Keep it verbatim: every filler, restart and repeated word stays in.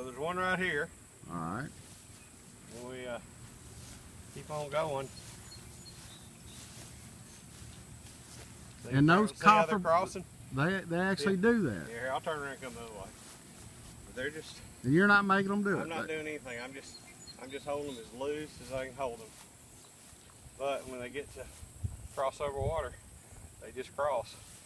So there's one right here. All right. And we uh, keep on going. See, And those see how they're copper, crossing? they they actually Yeah. do that. Yeah, here, I'll turn around and come the other way. But they're just. And you're not making them do I'm it. not They- doing anything. I'm just, I'm just holding them as loose as I can hold them. But when they get to cross over water, they just cross.